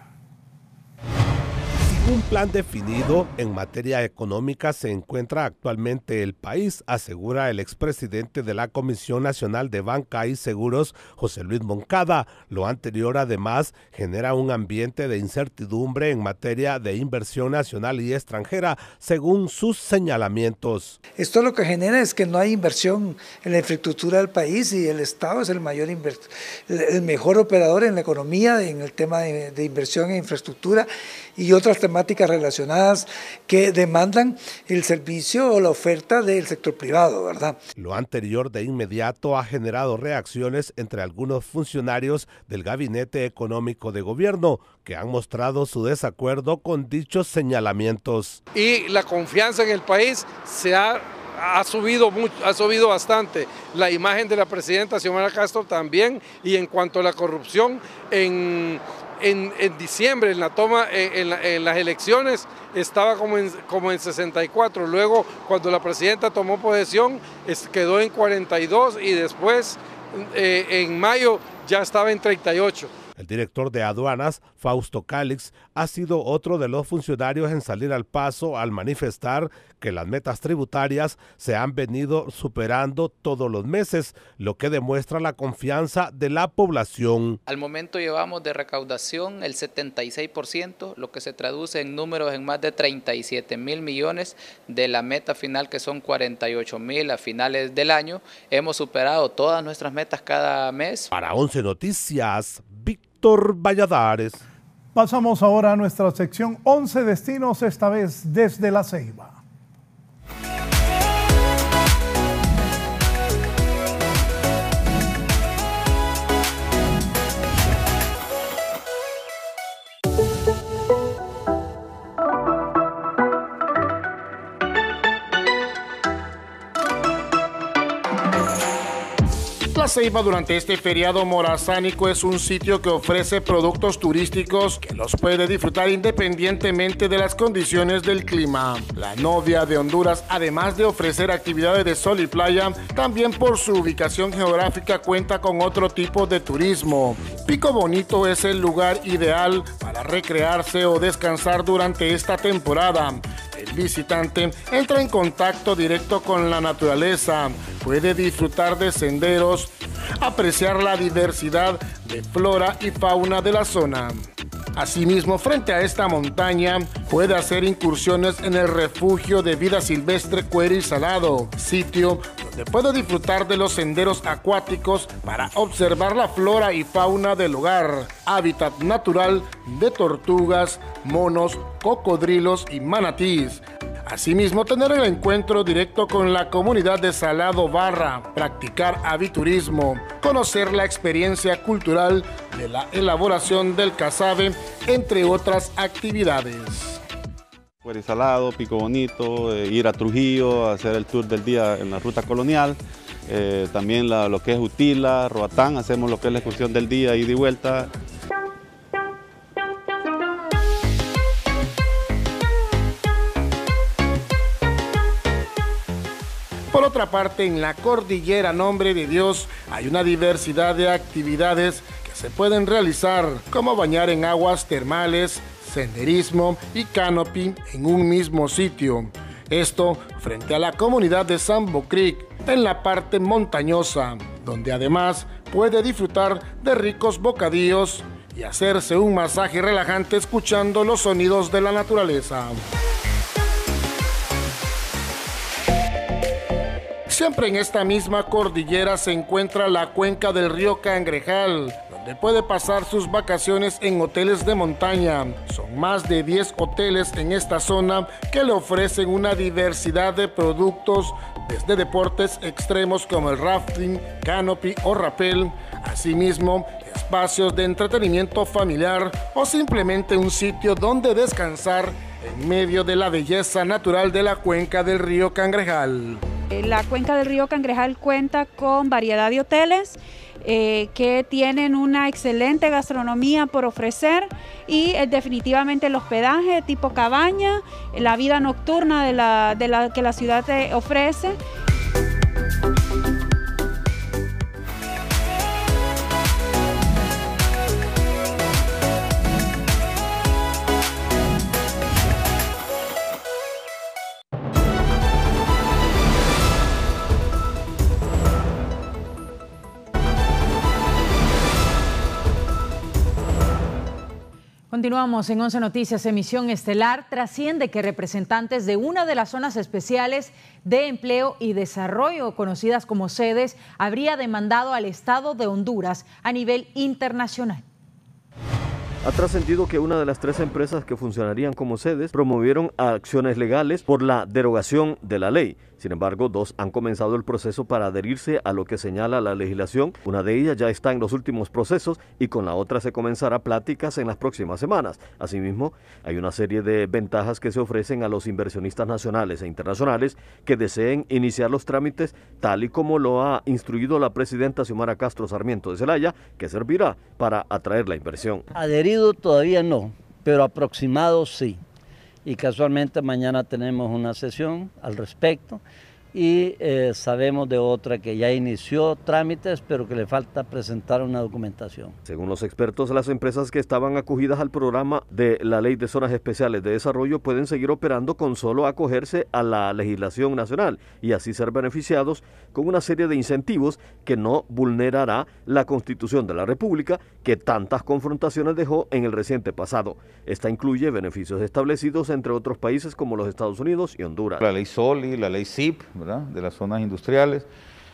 Un plan definido en materia económica se encuentra actualmente el país, asegura el expresidente de la Comisión Nacional de Banca y Seguros, José Luis Moncada. Lo anterior, además, genera un ambiente de incertidumbre en materia de inversión nacional y extranjera, según sus señalamientos. Esto lo que genera es que no hay inversión en la infraestructura del país y el Estado es el mejor operador en la economía, en el tema de inversión en infraestructura y otras temáticas relacionadas que demandan el servicio o la oferta del sector privado, ¿verdad? Lo anterior de inmediato ha generado reacciones entre algunos funcionarios del Gabinete Económico de Gobierno que han mostrado su desacuerdo con dichos señalamientos. Y la confianza en el país ha subido bastante. La imagen de la presidenta Xiomara Castro también, y en cuanto a la corrupción, en diciembre, en la toma, en las elecciones, estaba como en 64. Luego, cuando la presidenta tomó posesión, quedó en 42 y después, en mayo, ya estaba en 38. El director de aduanas, Fausto Cálix, ha sido otro de los funcionarios en salir al paso al manifestar que las metas tributarias se han venido superando todos los meses, lo que demuestra la confianza de la población. Al momento llevamos de recaudación el 76%, lo que se traduce en números en más de 37.000 millones de la meta final, que son 48.000 a finales del año. Hemos superado todas nuestras metas cada mes. Para 11 Noticias, Víctor Valladares. Pasamos ahora a nuestra sección 11 destinos, esta vez desde La Ceiba. La Ceiba durante este feriado morazánico es un sitio que ofrece productos turísticos que los puede disfrutar independientemente de las condiciones del clima. La novia de Honduras, además de ofrecer actividades de sol y playa, también por su ubicación geográfica cuenta con otro tipo de turismo. Pico Bonito es el lugar ideal para recrearse o descansar durante esta temporada. El visitante entra en contacto directo con la naturaleza, puede disfrutar de senderos, apreciar la diversidad de flora y fauna de la zona. Asimismo, frente a esta montaña, puede hacer incursiones en el refugio de vida silvestre Cuero y Salado, sitio donde puede disfrutar de los senderos acuáticos para observar la flora y fauna del lugar, hábitat natural de tortugas, monos, cocodrilos y manatíes. Asimismo, tener el encuentro directo con la comunidad de Salado Barra, practicar aviturismo, conocer la experiencia cultural de la elaboración del casabe, entre otras actividades. Cuero y Salado, Pico Bonito, ir a Trujillo, hacer el tour del día en la ruta colonial, también lo que es Utila, Roatán, hacemos lo que es la excursión del día, ida y vuelta. Por otra parte, en la cordillera Nombre de Dios hay una diversidad de actividades que se pueden realizar, como bañar en aguas termales, senderismo y canopy en un mismo sitio. Esto frente a la comunidad de Sambo Creek, en la parte montañosa, donde además puede disfrutar de ricos bocadillos y hacerse un masaje relajante escuchando los sonidos de la naturaleza. Siempre en esta misma cordillera se encuentra la cuenca del río Cangrejal, donde puede pasar sus vacaciones en hoteles de montaña. Son más de 10 hoteles en esta zona que le ofrecen una diversidad de productos, desde deportes extremos como el rafting, canopy o rappel, asimismo espacios de entretenimiento familiar o simplemente un sitio donde descansar en medio de la belleza natural de la cuenca del río Cangrejal. La cuenca del río Cangrejal cuenta con variedad de hoteles que tienen una excelente gastronomía por ofrecer y definitivamente el hospedaje tipo cabaña, la vida nocturna que la ciudad te ofrece. Continuamos en 11 Noticias, emisión estelar. Trasciende que representantes de una de las zonas especiales de empleo y desarrollo, conocidas como sedes, habría demandado al Estado de Honduras a nivel internacional. Ha trascendido que una de las 3 empresas que funcionarían como sedes promovieron acciones legales por la derogación de la ley. Sin embargo, 2 han comenzado el proceso para adherirse a lo que señala la legislación. Una de ellas ya está en los últimos procesos y con la otra se comenzará pláticas en las próximas semanas. Asimismo, hay una serie de ventajas que se ofrecen a los inversionistas nacionales e internacionales que deseen iniciar los trámites, tal y como lo ha instruido la presidenta Xiomara Castro Sarmiento de Zelaya, que servirá para atraer la inversión. Adherido todavía no, pero aproximado sí. Y casualmente mañana tenemos una sesión al respecto y sabemos de otra que ya inició trámites, pero que le falta presentar una documentación. Según los expertos, las empresas que estaban acogidas al programa de la Ley de Zonas Especiales de Desarrollo pueden seguir operando con solo acogerse a la legislación nacional y así ser beneficiados con una serie de incentivos que no vulnerará la Constitución de la República, que tantas confrontaciones dejó en el reciente pasado. Esta incluye beneficios establecidos entre otros países como los Estados Unidos y Honduras. La ley SOLI, la ley ZIP, ¿verdad?, de las zonas industriales,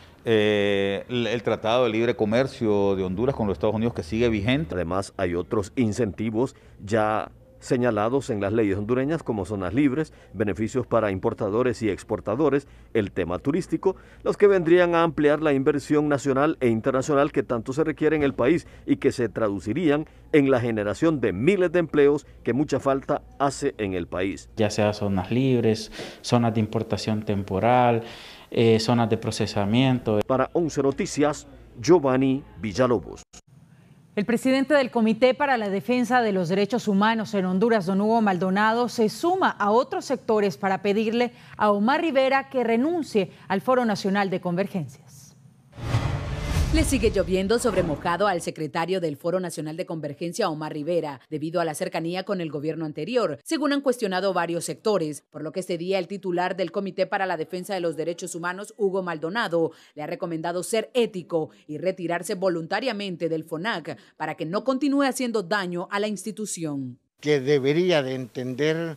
el Tratado de Libre Comercio de Honduras con los Estados Unidos, que sigue vigente. Además, hay otros incentivos ya señalados en las leyes hondureñas, como zonas libres, beneficios para importadores y exportadores, el tema turístico, los que vendrían a ampliar la inversión nacional e internacional que tanto se requiere en el país y que se traducirían en la generación de miles de empleos que mucha falta hace en el país. Ya sea zonas libres, zonas de importación temporal, zonas de procesamiento. Para 11 Noticias, Giovanni Villalobos. El presidente del Comité para la Defensa de los Derechos Humanos en Honduras, don Hugo Maldonado, se suma a otros sectores para pedirle a Omar Rivera que renuncie al Foro Nacional de Convergencias. Le sigue lloviendo sobre mojado al secretario del Foro Nacional de Convergencia, Omar Rivera, debido a la cercanía con el gobierno anterior, según han cuestionado varios sectores, por lo que este día el titular del Comité para la Defensa de los Derechos Humanos, Hugo Maldonado, le ha recomendado ser ético y retirarse voluntariamente del FONAC para que no continúe haciendo daño a la institución. Que debería de entender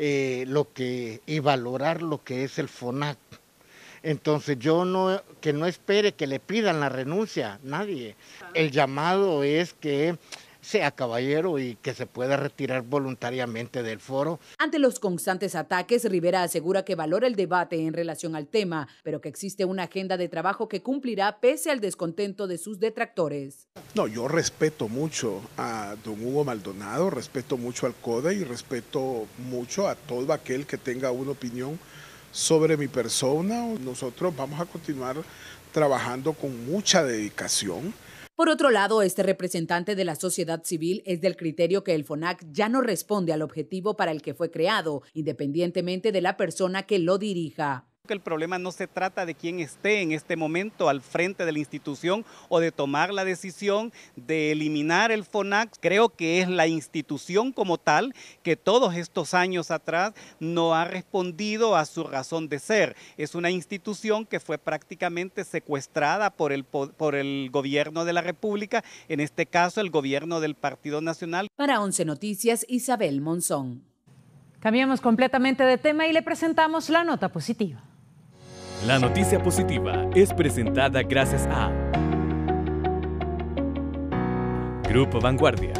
y valorar lo que es el FONAC. Entonces que no espere que le pidan la renuncia, nadie. El llamado es que sea caballero y que se pueda retirar voluntariamente del foro. Ante los constantes ataques, Rivera asegura que valora el debate en relación al tema, pero que existe una agenda de trabajo que cumplirá pese al descontento de sus detractores. No, yo respeto mucho a don Hugo Maldonado, respeto mucho al CODE y respeto mucho a todo aquel que tenga una opinión sobre mi persona. Nosotros vamos a continuar trabajando con mucha dedicación. Por otro lado, este representante de la sociedad civil es del criterio que el FONAC ya no responde al objetivo para el que fue creado, independientemente de la persona que lo dirija. El problema no se trata de quién esté en este momento al frente de la institución o de tomar la decisión de eliminar el FONAC. Creo que es la institución como tal que todos estos años atrás no ha respondido a su razón de ser. Es una institución que fue prácticamente secuestrada por el gobierno de la República, en este caso el gobierno del Partido Nacional. Para 11 Noticias, Isabel Monzón. Cambiamos completamente de tema y le presentamos la nota positiva. La noticia positiva es presentada gracias a Grupo Vanguardia.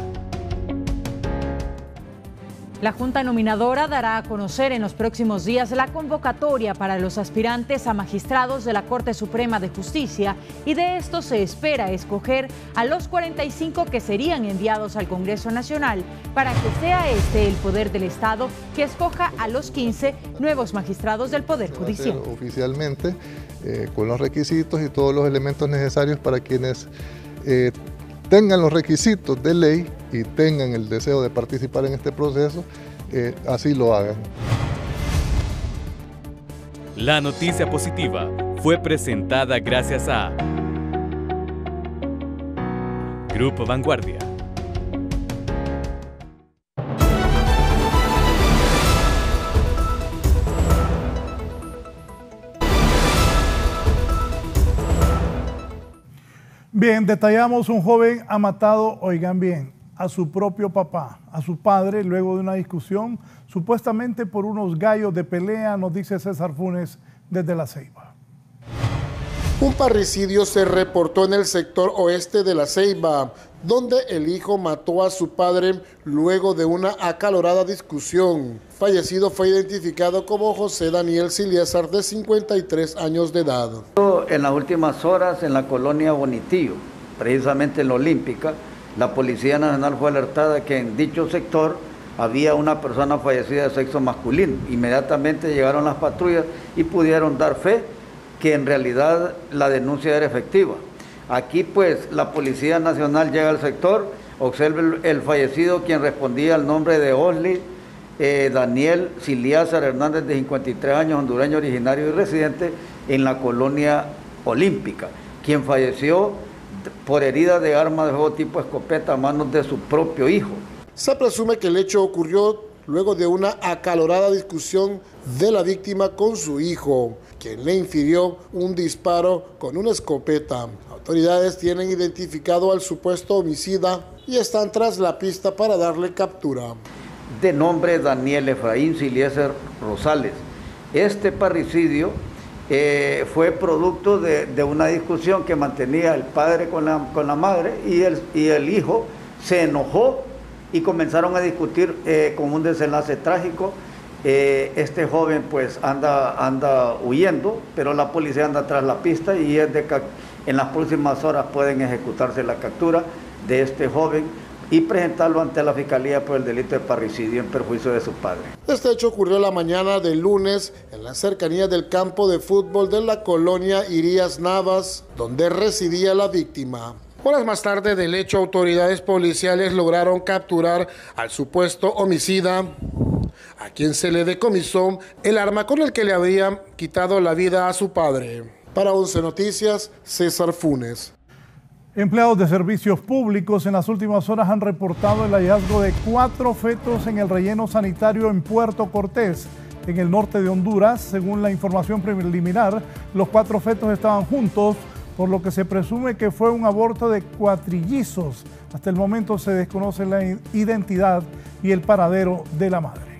La Junta Nominadora dará a conocer en los próximos días la convocatoria para los aspirantes a magistrados de la Corte Suprema de Justicia y de esto se espera escoger a los 45 que serían enviados al Congreso Nacional para que sea este el poder del Estado que escoja a los 15 nuevos magistrados del Poder Judicial. Oficialmente, con los requisitos y todos los elementos necesarios para quienes tengan los requisitos de ley y tengan el deseo de participar en este proceso, así lo hagan. La noticia positiva fue presentada gracias a Grupo Vanguardia. Bien, detallamos: un joven ha matado, oigan bien, a su propio papá, a su padre, luego de una discusión, supuestamente por unos gallos de pelea, nos dice César Funes desde La Ceiba. Un parricidio se reportó en el sector oeste de La Ceiba, donde el hijo mató a su padre luego de una acalorada discusión. Fallecido fue identificado como José Daniel Siliesar, de 53 años de edad. En las últimas horas, en la colonia Bonitillo, precisamente en la Olímpica, la Policía Nacional fue alertada que en dicho sector había una persona fallecida de sexo masculino. Inmediatamente llegaron las patrullas y pudieron dar fe que en realidad la denuncia era efectiva. Aquí pues la Policía Nacional llega al sector, observa el fallecido, quien respondía al nombre de Osli Daniel Siliesar Hernández, de 53 años, hondureño, originario y residente en la colonia Olímpica, quien falleció por herida de arma de fuego tipo escopeta a manos de su propio hijo. Se presume que el hecho ocurrió luego de una acalorada discusión de la víctima con su hijo, quien le infirió un disparo con una escopeta. Autoridades tienen identificado al supuesto homicida y están tras la pista para darle captura. De nombre Daniel Efraín Siliesar Rosales. Este parricidio fue producto de una discusión que mantenía el padre con la madre, y el hijo se enojó y comenzaron a discutir con un desenlace trágico. Este joven pues anda huyendo, pero la policía anda tras la pista y en las próximas horas pueden ejecutarse la captura de este joven y presentarlo ante la Fiscalía por el delito de parricidio en perjuicio de su padre. Este hecho ocurrió la mañana del lunes en las cercanías del campo de fútbol de la colonia Irías Navas, donde residía la víctima. Horas más tarde del hecho, autoridades policiales lograron capturar al supuesto homicida, a quien se le decomisó el arma con el que le habían quitado la vida a su padre. Para 11 Noticias, César Funes. Empleados de servicios públicos en las últimas horas han reportado el hallazgo de 4 fetos en el relleno sanitario en Puerto Cortés, en el norte de Honduras. Según la información preliminar, los 4 fetos estaban juntos, por lo que se presume que fue un aborto de cuatrillizos. Hasta el momento se desconoce la identidad y el paradero de la madre.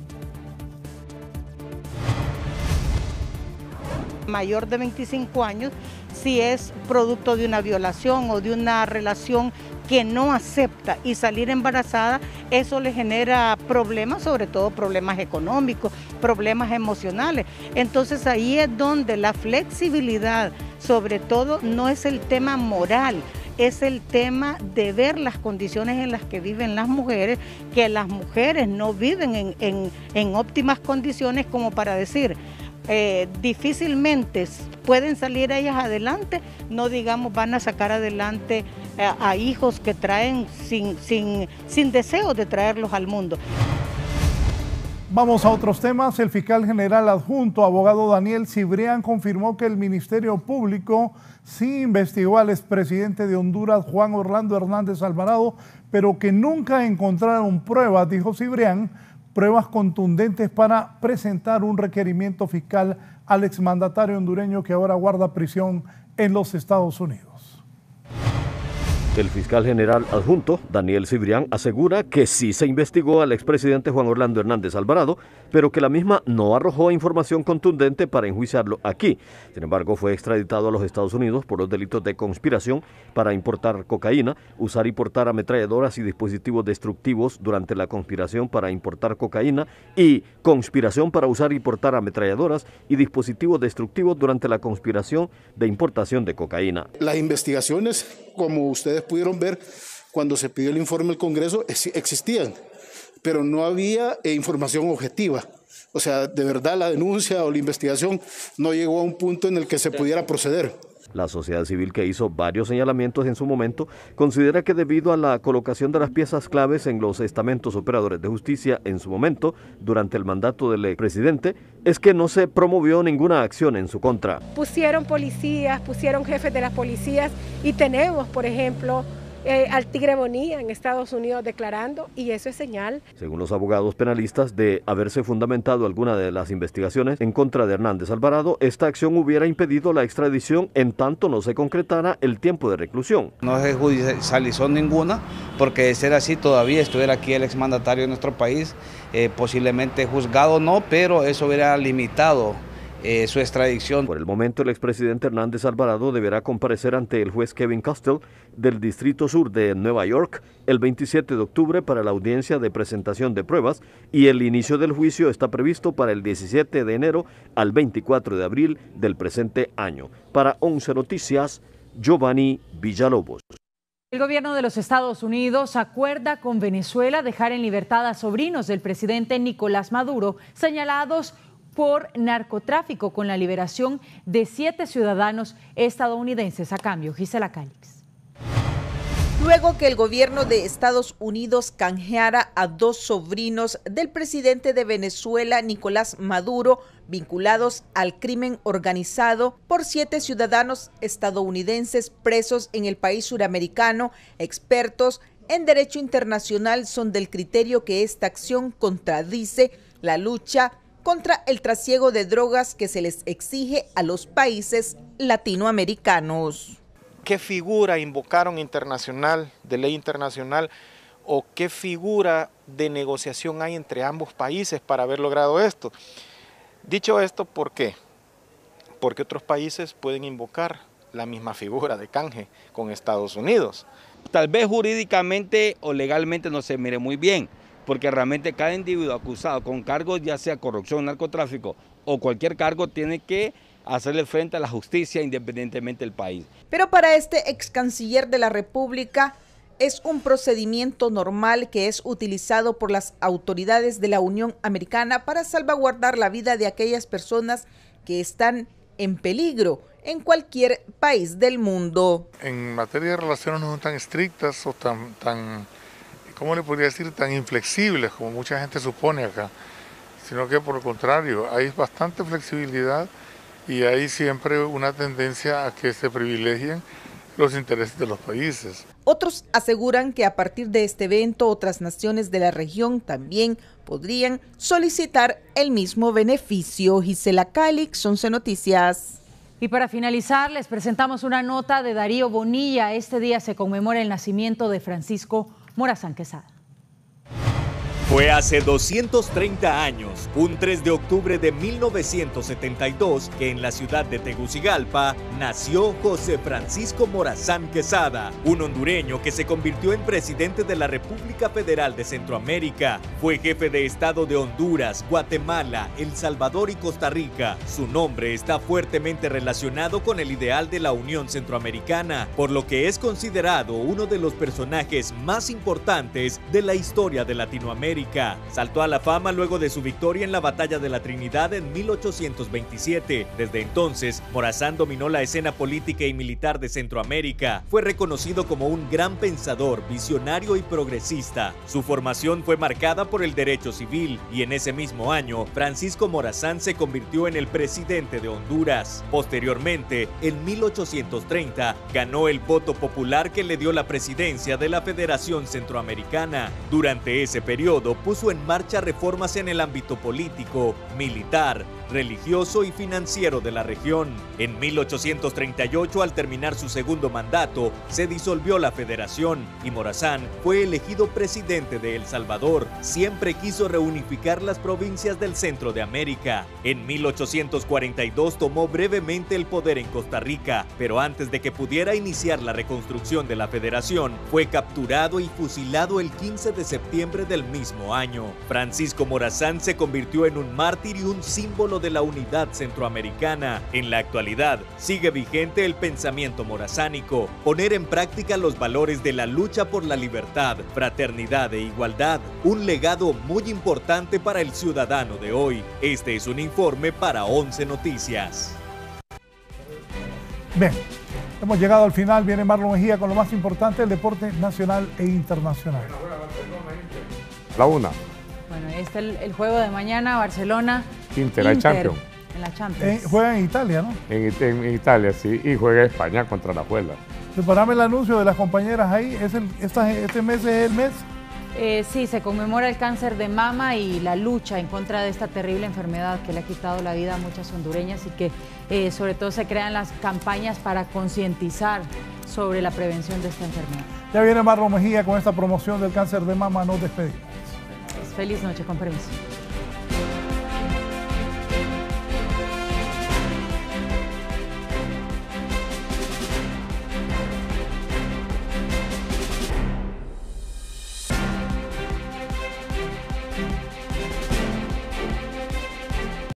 Mayor de 25 años, si es producto de una violación o de una relación que no acepta y salir embarazada, eso le genera problemas, sobre todo problemas económicos, problemas emocionales. Entonces ahí es donde la flexibilidad, sobre todo, no es el tema moral, es el tema de ver las condiciones en las que viven las mujeres, que las mujeres no viven en óptimas condiciones como para decir, difícilmente pueden salir ellas adelante, no digamos van a sacar adelante a hijos que traen sin deseo de traerlos al mundo. Vamos a otros temas. El fiscal general adjunto, abogado Daniel Cibrián, confirmó que el Ministerio Público sí investigó al expresidente de Honduras, Juan Orlando Hernández Alvarado, pero que nunca encontraron pruebas, dijo Cibrián, pruebas contundentes para presentar un requerimiento fiscal al exmandatario hondureño que ahora guarda prisión en los Estados Unidos. El fiscal general adjunto, Daniel Cibrián, asegura que sí se investigó al expresidente Juan Orlando Hernández Alvarado, pero que la misma no arrojó información contundente para enjuiciarlo aquí. Sin embargo, fue extraditado a los Estados Unidos por los delitos de conspiración para importar cocaína, usar y portar ametralladoras y dispositivos destructivos durante la conspiración para importar cocaína y conspiración para usar y portar ametralladoras y dispositivos destructivos durante la conspiración de importación de cocaína. Las investigaciones, como ustedes pudieron ver cuando se pidió el informe al Congreso, existían, pero no había información objetiva. O sea, de verdad la denuncia o la investigación no llegó a un punto en el que se pudiera proceder. La sociedad civil, que hizo varios señalamientos en su momento, considera que debido a la colocación de las piezas claves en los estamentos operadores de justicia en su momento, durante el mandato del expresidente, es que no se promovió ninguna acción en su contra. Pusieron policías, pusieron jefes de las policías y tenemos, por ejemplo, al Tigre Bonilla en Estados Unidos declarando, y eso es señal. Según los abogados penalistas, de haberse fundamentado alguna de las investigaciones en contra de Hernández Alvarado, esta acción hubiera impedido la extradición en tanto no se concretara el tiempo de reclusión. No se judicializó ninguna, porque de ser así todavía estuviera aquí el exmandatario de nuestro país, posiblemente juzgado no, pero eso hubiera limitado su extradición. Por el momento, el expresidente Hernández Alvarado deberá comparecer ante el juez Kevin Castell del Distrito Sur de Nueva York el 27 de octubre para la audiencia de presentación de pruebas, y el inicio del juicio está previsto para el 17 de enero al 24 de abril del presente año. Para 11 Noticias, Giovanni Villalobos. El gobierno de los Estados Unidos acuerda con Venezuela dejar en libertad a sobrinos del presidente Nicolás Maduro señalados por narcotráfico, con la liberación de 7 ciudadanos estadounidenses a cambio. Gisela Calix. Luego que el gobierno de Estados Unidos canjeara a 2 sobrinos del presidente de Venezuela, Nicolás Maduro, vinculados al crimen organizado, por 7 ciudadanos estadounidenses presos en el país suramericano, expertos en derecho internacional son del criterio que esta acción contradice la lucha contra el trasiego de drogas que se les exige a los países latinoamericanos. ¿Qué figura invocaron internacional, de ley internacional, o qué figura de negociación hay entre ambos países para haber logrado esto? Dicho esto, ¿por qué? Porque otros países pueden invocar la misma figura de canje con Estados Unidos. Tal vez jurídicamente o legalmente no se mire muy bien, porque realmente cada individuo acusado con cargos, ya sea corrupción, narcotráfico o cualquier cargo, tiene que hacerle frente a la justicia independientemente del país. Pero para este ex canciller de la República, es un procedimiento normal que es utilizado por las autoridades de la Unión Americana para salvaguardar la vida de aquellas personas que están en peligro en cualquier país del mundo. En materia de relaciones no son tan estrictas o tan ¿cómo le podría decir?, tan inflexibles como mucha gente supone acá, sino que por el contrario, hay bastante flexibilidad y hay siempre una tendencia a que se privilegien los intereses de los países. Otros aseguran que a partir de este evento otras naciones de la región también podrían solicitar el mismo beneficio. Gisela Calix, 11 Noticias. Y para finalizar, les presentamos una nota de Darío Bonilla. Este día se conmemora el nacimiento de Francisco Morazán Quesada. Fue hace 230 años, un 3 de octubre de 1972, que en la ciudad de Tegucigalpa nació José Francisco Morazán Quesada, un hondureño que se convirtió en presidente de la República Federal de Centroamérica. Fue jefe de Estado de Honduras, Guatemala, El Salvador y Costa Rica. Su nombre está fuertemente relacionado con el ideal de la Unión Centroamericana, por lo que es considerado uno de los personajes más importantes de la historia de Latinoamérica. Saltó a la fama luego de su victoria en la Batalla de la Trinidad en 1827. Desde entonces, Morazán dominó la escena política y militar de Centroamérica. Fue reconocido como un gran pensador, visionario y progresista. Su formación fue marcada por el derecho civil y en ese mismo año, Francisco Morazán se convirtió en el presidente de Honduras. Posteriormente, en 1830, ganó el voto popular que le dio la presidencia de la Federación Centroamericana. Durante ese periodo, puso en marcha reformas en el ámbito político, militar, religioso y financiero de la región. En 1838, al terminar su segundo mandato, se disolvió la federación y Morazán fue elegido presidente de El Salvador. Siempre quiso reunificar las provincias del centro de América. En 1842 tomó brevemente el poder en Costa Rica, pero antes de que pudiera iniciar la reconstrucción de la federación, fue capturado y fusilado el 15 de septiembre del mismo año. Francisco Morazán se convirtió en un mártir y un símbolo de la unidad centroamericana. En la actualidad, sigue vigente el pensamiento morazánico, poner en práctica los valores de la lucha por la libertad, fraternidad e igualdad, un legado muy importante para el ciudadano de hoy. Este es un informe para 11 Noticias. Bien, hemos llegado al final. Viene Marlon Mejía con lo más importante del deporte nacional e internacional. La una. Bueno, este es el juego de mañana, Barcelona. Inter, la Champions. En la Champions. Juega en Italia, ¿no? En Italia, sí, y juega España contra la Puebla. Preparame el anuncio de las compañeras ahí. ¿Este mes es el mes? Sí, se conmemora el cáncer de mama y la lucha en contra de esta terrible enfermedad que le ha quitado la vida a muchas hondureñas y que sobre todo se crean las campañas para concientizar sobre la prevención de esta enfermedad. Ya viene Marlon Mejía con esta promoción del cáncer de mama. Nos despedimos. Feliz noche, con permiso.